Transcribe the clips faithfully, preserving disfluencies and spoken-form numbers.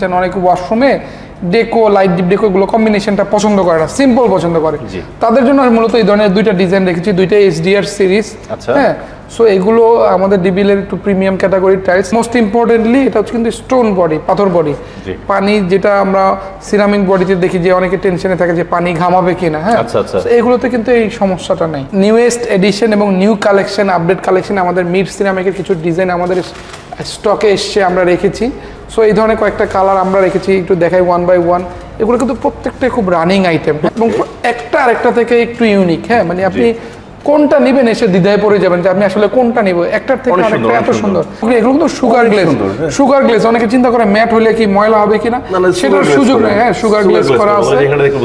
চান, অনেক ওয়াশরুমে ডেকো লাইট ডিপ ডেকো এগুলো কম্বিনেশনটা পছন্দ করে না, সিম্পল পছন্দ করে, তাদের জন্য মূলত এই ধরনের দুইটা ডিজাইন রেখেছি, দুইটা এইচডিআর সিরিজ। হ্যাঁ, সো এগুলো আমাদের ডিবিএল এর একটু প্রিমিয়াম ক্যাটাগরির টাইলস। মোস্ট ইম্পর্টেন্টলি এটা হচ্ছে কিন্তু স্টোন বডি, পাথর বডি। পানি যেটা আমরা সিরামিক বডিতে দেখি যে অনেকে টেনশনে থাকে যে পানি ঘামাবে কিনা, হ্যাঁ এগুলোতে কিন্তু এই সমস্যাটা নেই। নিউয়েস্ট এডিশন এবং নিউ কালেকশন, আপডেট কালেকশন আমাদের মিড সিরামিকের কিছু ডিজাইন আমাদের স্টকে এসছে, আমরা রেখেছি। সো এই ধরনের কয়েকটা কালার আমরা রেখেছি, একটু দেখাই ওয়ান বাই ওয়ান। এগুলো কিন্তু প্রত্যেকটাই খুব রানিং আইটেম এবং একটা আরেকটা থেকে একটু ইউনিক। হ্যাঁ, মানে আপনি কোনটা নেবেন এসে দ্বিধায় পড়ে যাবেন যে আমি আসলে কোনটা নিব, একটার থেকে আরেকটা এত সুন্দর। এগুলো কিন্তু সুগার গ্লেজ, সুগার গ্লেজ অনেকে চিন্তা করে ম্যাট হলে কি ময়লা হবে কিনা, সেটার সুযোগ নেই। হ্যাঁ, সুগার গ্লেজ করা আছে,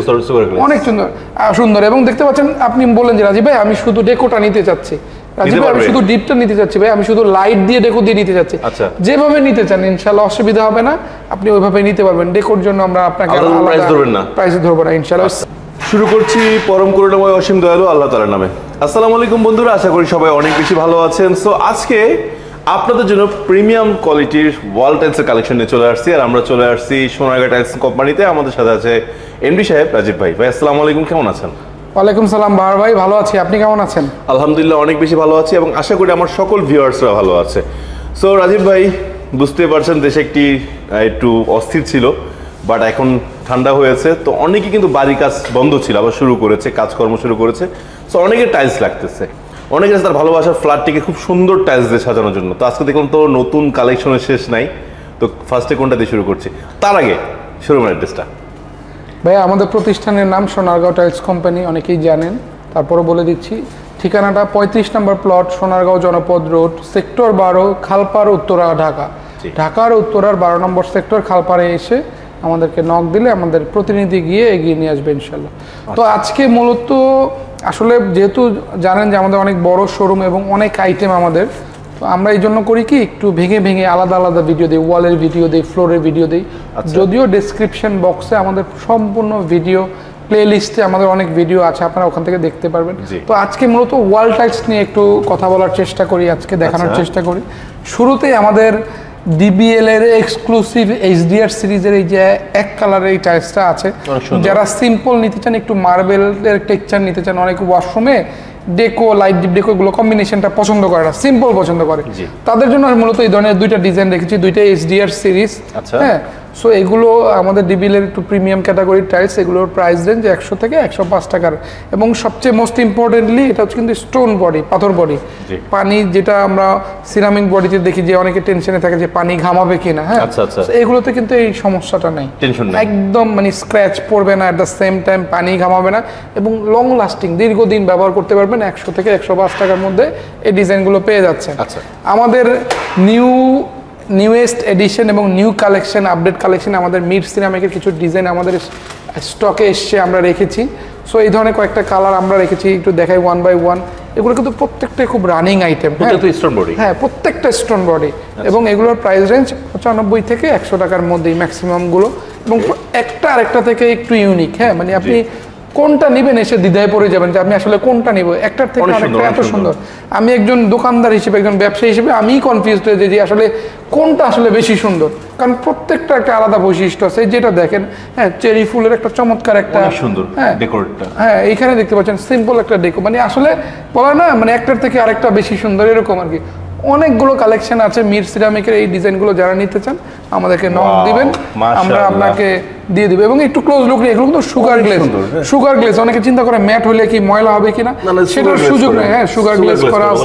অনেক সুন্দর সুন্দর। এবং দেখতে পাচ্ছেন, আপনি বলেন যে রাজীব ভাই আমি শুধু ডেকোটা নিতে চাচ্ছি, রাজীব ভাই আমি শুধু ডিপটা নিতে চাচ্ছি, ভাই আমি শুধু লাইট দিয়ে ডেকো দিয়ে নিতে চাচ্ছি, যেভাবে নিতে চান ইনশাআল্লাহ অসুবিধা হবে না, আপনি ওইভাবে নিতে পারবেন। ডেকোর জন্য আমরা আপনাকে প্রাইস ধরবেন না, প্রাইস ধরবো না ইনশাআল্লাহ। শুরু করছি পরম করুণাময় অসীম দয়ালু আল্লাহ তাআলার নামে। আসসালামু আলাইকুম বন্ধুরা, আশা করি সবাই অনেক বেশি ভালো আছেন। সো আজকে আপনাদের জন্য প্রিমিয়াম কোয়ালিটির ওয়াল টাইলসের কালেকশন নিয়ে চলে আসছি, আর আমরা চলে আসছি সোনারগাঁ টাইলস কোম্পানিতে। আমাদের সাথে আছে এমডি সাহেব রাজীব ভাই। ভাই আসসালামু আলাইকুম, কেমন আছেন? ওয়ালাইকুম সালাম বাহার ভাই, ভালো আছি, আপনি কেমন আছেন? আলহামদুলিল্লাহ অনেক বেশি ভালো আছি এবং আশা করি আমার সকল ভিউয়ার্সরা ভালো আছে। সো রাজীব ভাই, বুঝতে পারছেন দেশে একটি একটু অস্থির ছিল, বাট এখন ঠান্ডা হয়েছে, তো অনেকে কিন্তু বাড়ির কাজ বন্ধ ছিল, আবার শুরু করেছে, কাজকর্ম শুরু করেছে। সো অনেকে টাইলস লাগতেছে, অনেকে তার ভালোবাসার ফ্ল্যাটটিকে খুব সুন্দর টাইলস দিয়ে সাজানোর জন্য। তো আজকে দেখুন তো নতুন কালেকশনের শেষ নাই, তো ফার্স্টে কোনটা দিয়ে শুরু করছি? তার আগে শোরুমের অ্যাড্রেসটা। ভাইয়া আমাদের প্রতিষ্ঠানের নাম সোনারগাঁও টাইলস কোম্পানি, অনেকেই জানেন, তারপরে বলে দিচ্ছি। ঠিকানাটা পঁয়ত্রিশ নম্বর প্লট, সোনারগাঁও জনপদ রোড, সেক্টর বারো, খালপাড়, উত্তরা, ঢাকা। ঢাকার উত্তরার বারো নম্বর সেক্টর খালপাড়ে এসে আমাদেরকে নক দিলে আমাদের প্রতিনিধি গিয়ে এগিয়ে নিয়ে আসবে ইনশাল্লাহ। তো আজকে মূলত আসলে যেহেতু জানেন যে আমাদের অনেক বড় শোরুম এবং অনেক আইটেম আমাদের, তো আমরা এই জন্য করি কি একটু ভেঙে ভেঙে আলাদা আলাদা ভিডিও দিই, ওয়ালের ভিডিও দিই, ফ্লোরের ভিডিও দিই। যদিও ডেসক্রিপশন বক্সে আমাদের সম্পূর্ণ ভিডিও প্লে লিস্টে আমাদের অনেক ভিডিও আছে, আপনারা ওখান থেকে দেখতে পারবেন। তো আজকে মূলত ওয়াল টাইলস নিয়ে একটু কথা বলার চেষ্টা করি, আজকে দেখানোর চেষ্টা করি। শুরুতেই আমাদের ডিবিএল এর এক্সক্লুসিভ এইচডিআর সিরিজের এই যে এক কালারের এই টাইলসটা আছে, যারা সিম্পল নিতে চান, একটু মার্বেলের টেক্সচার নিতে চান, অনেক ওয়াশরুমে ডেকো লাইট ডিপ ডেকো এগুলো কম্বিনেশনটা পছন্দ করে না, সিম্পল পছন্দ করে, তাদের জন্য মূলত এই ধরনের দুইটা ডিজাইন রেখেছি, দুইটা এইচডিআর সিরিজ। হ্যাঁ, সো এগুলো আমাদের ডিবিএল এর একটু প্রিমিয়াম ক্যাটাগরির টাইলস, এগুলোর প্রাইস রেঞ্জ একশো থেকে একশো পাঁচ টাকার। এবং সবচেয়ে মোস্ট ইম্পর্টেন্টলি এটা হচ্ছে কিন্তু স্টোন বডি, পাথর বডি। পানি যেটা আমরা সিরামিক বডিতে দেখি যে অনেকে টেনশনে থাকে যে পানি ঘামাবে কিনা, হ্যাঁ এগুলোতে কিন্তু এই সমস্যাটা নেই, একদম মানে স্ক্র্যাচ পড়বে না, এট দ্য সেম টাইম পানি ঘামাবে না, এবং লং লাস্টিং দীর্ঘদিন ব্যবহার করতে পারবেন। একশো থেকে একশো পাঁচ টাকার মধ্যে এই ডিজাইনগুলো পেয়ে যাচ্ছে। আমাদের নিউ নিউয়েস্ট এডিশন এবং নিউ কালেকশন, আপডেট কালেকশন আমাদের মিড সিরামিকের কিছু ডিজাইন আমাদের স্টকে এসছে, আমরা রেখেছি। সো এই ধরনের কয়েকটা কালার আমরা রেখেছি, একটু দেখাই ওয়ান বাই ওয়ান। এগুলো কিন্তু প্রত্যেকটাই খুব রানিং আইটেম, হ্যাঁ প্রত্যেকটা স্টোন বডি, এবং এগুলোর প্রাইস রেঞ্জ পঁচানব্বই থেকে একশো টাকার মধ্যেই ম্যাক্সিমামগুলো, এবং একটা আরেকটা থেকে একটু ইউনিক। হ্যাঁ, মানে আপনি কোনটা নেবেন এসে দ্বিধায় পড়ে যাবেন যে আমি আসলে কোনটা নিব, একটার থেকে আরেকটা এত সুন্দর। আমি একজন দোকানদার হিসেবে, একজন ব্যবসায়ী হিসেবে আমি কনফিউজড হয়ে যাই যে আসলে কোনটা আসলে বেশি সুন্দর, কারণ প্রত্যেকটা একটা আলাদা বৈশিষ্ট্য আছে। যেটা দেখেন, হ্যাঁ চেরি ফুলের একটা চমৎকার একটা সুন্দর, হ্যাঁ ডেকোরটা, হ্যাঁ এইখানে দেখতে পাচ্ছেন সিম্পল একটা ডেকো, মানে আসলে বলা না মানে একটার থেকে আরেকটা বেশি সুন্দর এরকম আর কি। অনেকগুলো কালেকশন আছে মিড সিরামিকের, এই ডিজাইনগুলো যারা নিতে চান আমাদেরকে নক দিবেন, আমরা আপনাকে দিয়ে দিব। এবং একটু ক্লোজ লুক নিয়ে, এগুলো কিন্তু সুগার গ্লেজ, সুগার গ্লেজ অনেকে চিন্তা করে ম্যাট হলে কি ময়লা হবে কিনা, সেটার সুযোগ নেই। হ্যাঁ, সুগার গ্লেজ করা আছে,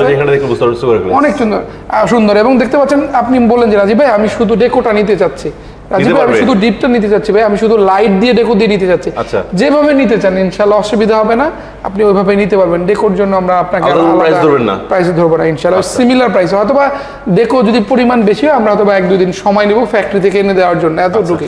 অনেক সুন্দর সুন্দর। এবং দেখতে পাচ্ছেন, আপনি বলেন যে রাজীব ভাই আমি শুধু ডেকোটা নিতে চাচ্ছি, রাজীব ভাই আমি শুধু ডিপটা নিতে চাচ্ছি, ভাই আমি শুধু লাইট দিয়ে ডেকো দিয়ে নিতে চাচ্ছি, যেভাবে নিতে চান ইনশাআল্লাহ অসুবিধা হবে না, আপনি ওইভাবে নিতে পারবেন। ডেকোর জন্য আমরা আপনাকে প্রাইস ধরবেন না, প্রাইস ধরবো না ইনশাআল্লাহ, সিমিলার প্রাইস। হয়তোবা ডেকো যদি পরিমাণ বেশি হয় আমরা হয়তো এক দুই দিন সময় নেব ফ্যাক্টরি থেকে এনে দেওয়ার জন্য, এতটুকুই।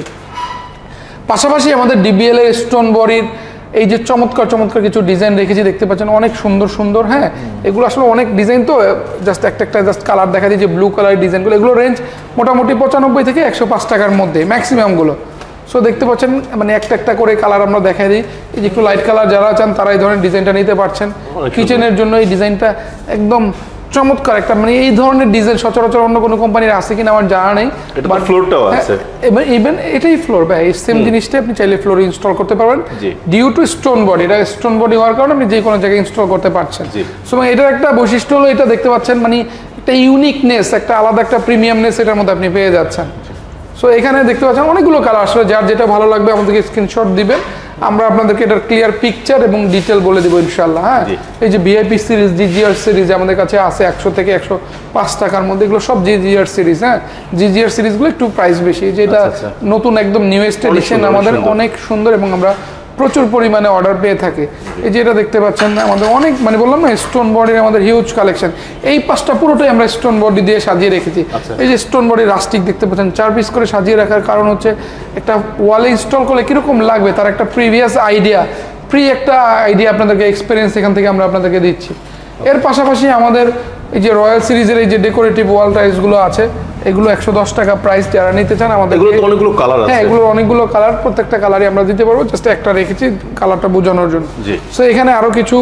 পাশাপাশি আমাদের ডিবিএল এর স্টোন বডির এই যে চমৎকার চমৎকার কিছু ডিজাইন রেখেছি, দেখতে পাচ্ছেন অনেক সুন্দর সুন্দর। হ্যাঁ, এগুলো আসলে অনেক ডিজাইন, তো জাস্ট একটা একটা জাস্ট কালার দেখা দিই যে ব্লু কালার ডিজাইনগুলো, এগুলো রেঞ্জ মোটামুটি পঁচানব্বই থেকে একশো পাঁচ টাকার মধ্যে ম্যাক্সিমামগুলো। সো দেখতে পাচ্ছেন মানে একটা একটা করে কালার আমরা দেখাই দিই। এই যে একটু লাইট কালার যারা চান তারা এই ধরনের ডিজাইনটা নিতে পারছেন। কিচেনের জন্য এই ডিজাইনটা একদম চমৎকার একটা, মানে এই ধরনের ডিজাইন সচরাচর অন্য কোনো কোম্পানির আছে কিনা আমার জানা নেই। এটা বাট ফ্লোরটাও আছে, এবং ইভেন এটাই ফ্লোর ভাই, এই সেম জিনিসটা আপনি চাইলে ফ্লোরে ইনস্টল করতে পারবেন ডিউ টু স্টোন বডি। এটা স্টোন বডি হওয়ার কারণে আপনি যে কোনো জায়গায় ইনস্টল করতে পারছেন। সো এটার একটা বৈশিষ্ট্য হলো এটা দেখতে পাচ্ছেন, মানে একটা ইউনিকনেস, একটা আলাদা একটা প্রিমিয়ামনেস এটার মধ্যে আপনি পেয়ে যাচ্ছেন। সো এখানে দেখতে পাচ্ছেন অনেকগুলো কালার, আসলে যার যেটা ভালো লাগবে আমাদেরকে স্ক্রিনশট দিবেন, আমরা আপনাদেরকে এটার ক্লিয়ার পিকচার এবং ডিটেল বলে দেবো ইনশাল্লাহ। হ্যাঁ, এই যে ভিআইপি সিরিজ, জিজিআর সিরিজ আমাদের কাছে আছে একশো থেকে একশো পাঁচ টাকার মধ্যে, এগুলো সব জিজিআর সিরিজ। হ্যাঁ, জিজিআর সিরিজগুলো একটু প্রাইস বেশি, যেটা নতুন একদম নিউয়েস্ট এডিশন আমাদের অনেক সুন্দর এবং আমরা প্রচুর পরিমাণে অর্ডার পেয়ে থাকে। এই যে এটা দেখতে পাচ্ছেন আমাদের অনেক, মানে বললাম না স্টোন বডির আমাদের হিউজ কালেকশন। এই পাঁচটা পুরোটাই আমরা স্টোন বডি দিয়ে সাজিয়ে রেখেছি। এই যে স্টোন বডি রাস্টিক দেখতে পাচ্ছেন, চার পিস করে সাজিয়ে রাখার কারণ হচ্ছে একটা ওয়ালে ইনস্টল করলে কিরকম লাগবে তার একটা প্রিভিয়াস আইডিয়া, প্রি একটা আইডিয়া আপনাদেরকে এক্সপিরিয়েন্স এখান থেকে আমরা আপনাদেরকে দিচ্ছি। এর পাশাপাশি আমাদের এই যে রয়্যাল সিরিজের এই যে ডেকোরেটিভ ওয়াল টাইলসগুলো আছে, এগুলো একশো দশ টাকা প্রাইস। যারা নিতে চান আমাদের অনেকগুলো কালার আছে, হ্যাঁ এগুলো অনেকগুলো কালার, প্রত্যেকটা কালারই আমরা দিতে পারবো, জাস্ট একটা রেখেছি কালারটা বোঝানোর জন্য। সো এখানে আরো কিছু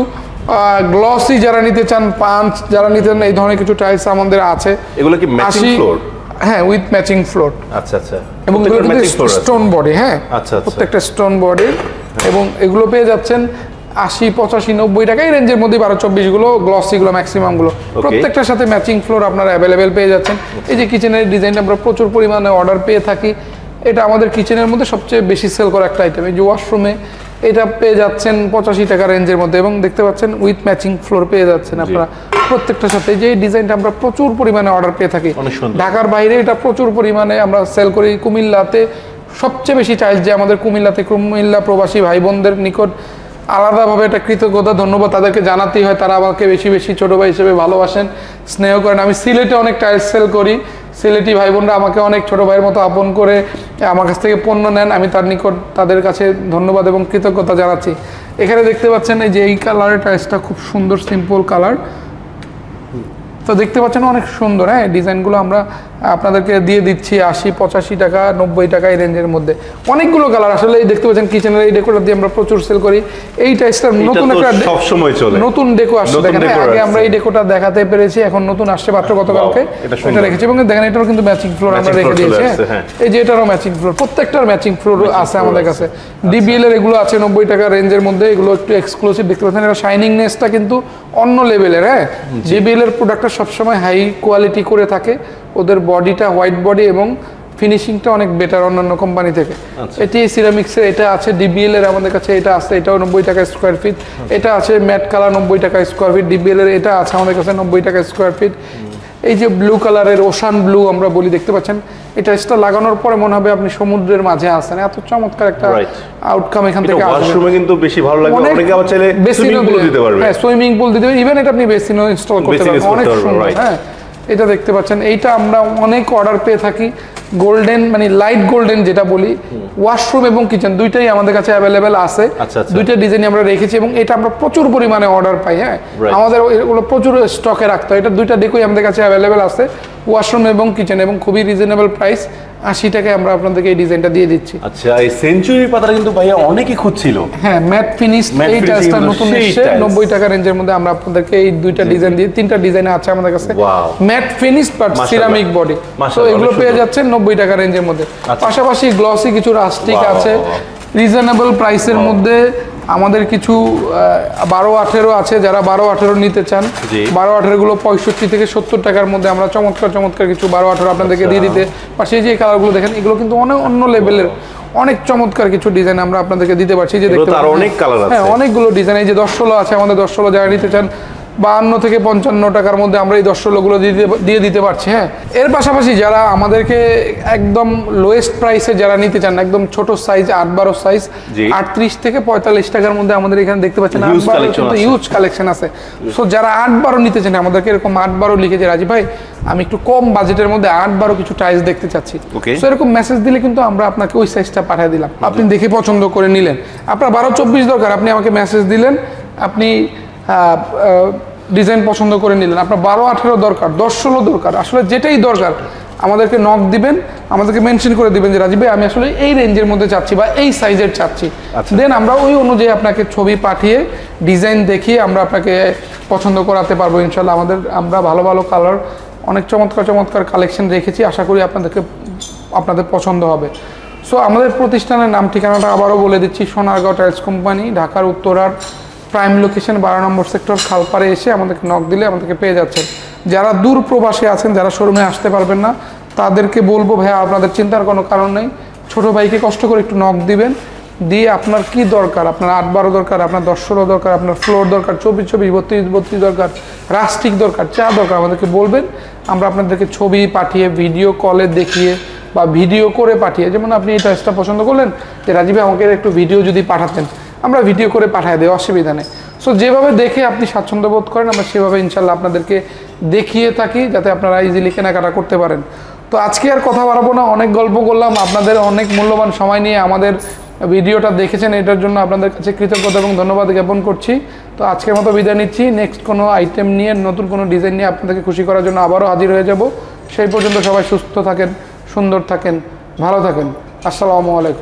গ্লসি যারা নিতে চান, পাঞ্চ যারা নিতে চান, এই ধরনের কিছু টাইলস আমাদের আছে। এগুলো কি ম্যাচিং ফ্লোর? হ্যাঁ, উইথ ম্যাচিং ফ্লোর। আচ্ছা আচ্ছা, এবং স্টোন বডি। হ্যাঁ, প্রত্যেকটা স্টোন বডি, এবং এগুলো পেয়ে যাচ্ছেন আশি, পঁচাশি, নব্বই টাকা এই রেঞ্জের মধ্যে। বারো চব্বিশ গুলো গ্লসি গুলো ম্যাক্সিমাম গুলো প্রত্যেকটার সাথে ম্যাচিং ফ্লোর আপনারা অ্যাভেলেবেল পেয়ে যাচ্ছেন। এই যে কিচেনের ডিজাইনটা আমরা প্রচুর পরিমাণে অর্ডার পেয়ে থাকি, এটা আমাদের কিচেনের মধ্যে সবচেয়ে বেশি সেল করা একটা আইটেম। এই যে ওয়াশরুমে এটা পেয়ে যাচ্ছেন পঁচাশি টাকা রেঞ্জের মধ্যে, এবং দেখতে পাচ্ছেন উইথ ম্যাচিং ফ্লোর পেয়ে যাচ্ছেন আপনারা প্রত্যেকটার সাথে। যে ডিজাইনটা আমরা প্রচুর পরিমাণে অর্ডার পেয়ে থাকি, ঢাকার বাইরে এটা প্রচুর পরিমাণে আমরা সেল করি। কুমিল্লাতে সবচেয়ে বেশি টাইলস যে আমাদের কুমিল্লাতে, কুমিল্লা প্রবাসী ভাই বোনদের নিকট আলাদাভাবে একটা কৃতজ্ঞতা, ধন্যবাদ তাদেরকে জানাতেই হয়। তারা আমাকে বেশি বেশি ছোটো ভাই হিসেবে ভালোবাসেন, স্নেহ করেন। আমি সিলেটে অনেক টাইলস সেল করি, সিলেটি ভাই বোনরা আমাকে অনেক ছোটো ভাইয়ের মতো আপন করে আমার কাছ থেকে পণ্য নেন, আমি তার নিকট তাদের কাছে ধন্যবাদ এবং কৃতজ্ঞতা জানাচ্ছি। এখানে দেখতে পাচ্ছেন এই যে এই কালারের টাইলসটা খুব সুন্দর, সিম্পল কালার, তো দেখতে পাচ্ছেন অনেক সুন্দর। হ্যাঁ, ডিজাইনগুলো আমরা আপনাদেরকে দিয়ে দিচ্ছি আশি, পঁচাশি টাকা, নব্বই টাকা এই রেঞ্জের মধ্যে। অনেকগুলো কালার, আসলে এই দেখতে পাচ্ছেন কিচেনের এই ডেকোটা দিয়ে আমরা প্রচুর সেল করি। এই টাইপসটা নতুন একটা সব সময় চলে, নতুন ডেকো আসছে। দেখেন আগে আমরা এই ডেকোটা দেখাতে পেরেছি, এখন নতুন আসছে মাত্র গতকালকে, এটা রেখেছি। এবং দেখেন এটারও কিন্তু ম্যাচিং ফ্লোর আমরা রেখে দিয়েছি। এই যে এটারও ম্যাচিং ফ্লোর, প্রত্যেকটার ম্যাচিং ফ্লোর আছে আমাদের কাছে। ডিবিএল এর এগুলো আছে নব্বই টাকা রেঞ্জের মধ্যে, এগুলো একটু এক্সক্লুসিভ দেখতে পাচ্ছেন। এটা শাইনিংনেসটা কিন্তু অন্য লেভেলের। হ্যাঁ, ডিবিএল এর প্রোডাক্টটা সবসময় হাই কোয়ালিটি করে থাকে, ওদের বডিটা হোয়াইট বডি এবং ফিনিশিংটা অনেক বেটার অন্যান্য কোম্পানি থেকে। এটি সিরামিক্সের, এটা আছে ডিবিএল এর আমাদের কাছে, এটা আছে, এটাও নব্বই টাকা স্কোয়ার ফিট। এটা আছে ম্যাট কালার নব্বই টাকা স্কোয়ার ফিট, ডিবিএল এর এটা আছে আমাদের কাছে নব্বই টাকা স্কোয়ার ফিট। এই যে ব্লু কালারের ওশান ব্লু আমরা বলি, দেখতে পাচ্ছেন এটা এটা লাগানোর পরে মনে হবে আপনি সমুদ্রের মাঝে আছেন, এত চমৎকার একটা আউটকাম এখান থেকে আসবে। ওয়াশরুমে কিন্তু বেশি ভালো লাগে, অনেকে আবার চাইলে সুইমিং পুল দিতে পারবে। হ্যাঁ, সুইমিং পুল দিতে পারবে, ইভেন এটা আপনি বেসিনও ইনস্টল করতে পারবেন, অনেক সুন্দর। হ্যাঁ, এটা দেখতে পাচ্ছেন, এইটা আমরা অনেক অর্ডার পেয়ে থাকি। গোল্ডেন, মানে লাইট গোল্ডেন যেটা বলি, ওয়াশরুম এবং কিচেন দুইটাই আমাদের কাছে অ্যাভেলেবেল আছে। দুইটা ডিজাইন আমরা রেখেছি এবং এটা আমরা প্রচুর পরিমাণে অর্ডার পাই। হ্যাঁ, আমাদের এগুলো প্রচুর স্টকে রাখতে হয়। এটা দুইটা ডেকোই আমাদের কাছে অ্যাভেলেবেল আছে, ওয়াশরুম এবং কিচেন, এবং খুবই রিজনেবল প্রাইস, আশি টাকায় আমরা আপনাদেরকে এই ডিজাইনটা দিয়ে দিচ্ছি। আচ্ছা, এই সেঞ্চুরি পাতাটা কিন্তু ভাইয়া অনেকেই খুঁজছিল। হ্যাঁ, ম্যাট ফিনিশ এই টাইলসটা নতুন এসেছে নব্বই টাকা রেঞ্জের মধ্যে। আমরা আপনাদেরকে এই দুইটা ডিজাইন দিয়ে, তিনটা ডিজাইন আছে আমাদের কাছে, matte finish but ceramic body. তো এগুলো পেয়ে যাচ্ছেন নব্বই টাকা রেঞ্জের মধ্যে। পাশাপাশি গ্লসি কিছু রাস্টিক আছে রিজনেবল প্রাইসের মধ্যে। আমাদের কিছু বারো আঠেরো আছে, যারা বারো আঠেরো নিতে চান, বারো আঠেরো গুলো পঁয়ষট্টি থেকে সত্তর টাকার মধ্যে আমরা চমৎকার চমৎকার কিছু বারো আঠেরো আপনাদেরকে দিয়ে দিতে পারছি। যে কালারগুলো দেখেন, এগুলো কিন্তু অনেক অন্য লেভেলের, অনেক চমৎকার কিছু ডিজাইন আমরা আপনাদেরকে দিতে পারছি। যে দেখতে পাচ্ছেন, হ্যাঁ, অনেকগুলো ডিজাইন। এই যে দশ ষোলো আছে আমাদের, দশ ষোলো যারা নিতে চান বাহান্ন থেকে পঞ্চান্ন টাকার মধ্যে আমরা এই দশ ষোলোগুলো দিয়ে দিতে পারছি। হ্যাঁ, এর পাশাপাশি যারা আমাদেরকে একদম লোয়েস্ট প্রাইসে যারা নিতে চান, একদম ছোট সাইজ আট বারো সাইজ, আটত্রিশ থেকে পঁয়তাল্লিশ টাকার মধ্যে আমাদের এখানে দেখতে পাচ্ছেন আট বারো কিন্তু ইউজ কালেকশন আছে। সো যারা আট বারো নিতে চান, আমাদেরকে এরকম আট বারো লিখেছে রাজীব ভাই আমি একটু কম বাজেটের মধ্যে আট বারো কিছু টাইলস দেখতে চাচ্ছি, সো এরকম মেসেজ দিলে কিন্তু আমরা আপনাকে ওই সাইজটা পাঠিয়ে দিলাম, আপনি দেখে পছন্দ করে নিলেন। আপনার বারো চব্বিশ দরকার, আপনি আমাকে মেসেজ দিলেন, আপনি ডিজাইন পছন্দ করে নিলেন। আপনার বারো আঠেরো দরকার, দশ ষোলো দরকার, আসলে যেটাই দরকার আমাদেরকে নক দিবেন, আমাদেরকে মেনশন করে দিবেন যে রাজীব ভাই আমি আসলে এই রেঞ্জের মধ্যে চাচ্ছি বা এই সাইজের চাচ্ছি। আচ্ছা। দেন আমরা ওই অনুযায়ী আপনাকে ছবি পাঠিয়ে ডিজাইন দেখিয়ে আমরা আপনাকে পছন্দ করাতে পারবো ইনশাল্লাহ। আমাদের আমরা ভালো ভালো কালার অনেক চমৎকার চমৎকার কালেকশন রেখেছি, আশা করি আপনাদেরকে আপনাদের পছন্দ হবে। সো আমাদের প্রতিষ্ঠানের নাম ঠিকানাটা আবারও বলে দিচ্ছি, সোনারগাঁও টাইলস কোম্পানি, ঢাকার উত্তরার প্রাইম লোকেশন বারো নম্বর সেক্টর, খালপাড়ে এসে আমাদেরকে নক দিলে আমাদেরকে পেয়ে যাচ্ছেন। যারা দূর প্রবাসে আছেন, যারা শোরুমে আসতে পারবেন না, তাদেরকে বলবো ভাইয়া আপনাদের চিন্তার কোনো কারণ নেই, ছোটো ভাইকে কষ্ট করে একটু নক দিবেন, দিয়ে আপনার কি দরকার, আপনার আট বারো দরকার, আপনার দশ ষোলো দরকার, আপনার ফ্লোর দরকার, চব্বিশ চব্বিশ বত্রিশ বত্রিশ দরকার, রাস্টিক দরকার, চা দরকার, আমাদেরকে বলবেন। আমরা আপনাদেরকে ছবি পাঠিয়ে ভিডিও কলে দেখিয়ে বা ভিডিও করে পাঠিয়ে, যেমন আপনি এই টাইলসটা পছন্দ করলেন যে রাজীব ভাই আমাকে একটু ভিডিও যদি পাঠাতেন, আমরা ভিডিও করে পাঠিয়ে দেয়, অসুবিধা নেই। সো যেভাবে দেখে আপনি স্বাচ্ছন্দ্য বোধ করেন আমরা সেভাবে ইনশাল্লাহ আপনাদেরকে দেখিয়ে থাকি, যাতে আপনারা ইজিলি কেনাকাটা করতে পারেন। তো আজকে আর কথা বাড়াবো না, অনেক গল্প করলাম, আপনাদের অনেক মূল্যবান সময় নিয়ে আমাদের ভিডিওটা দেখেছেন, এটার জন্য আপনাদের কাছে কৃতজ্ঞতা এবং ধন্যবাদ জ্ঞাপন করছি। তো আজকের মতো বিদায় নিচ্ছি, নেক্সট কোনো আইটেম নিয়ে নতুন কোনো ডিজাইন নিয়ে আপনাদেরকে খুশি করার জন্য আবারও হাজির হয়ে যাব। সেই পর্যন্ত সবাই সুস্থ থাকেন, সুন্দর থাকেন, ভালো থাকেন। আসসালামু আলাইকুম।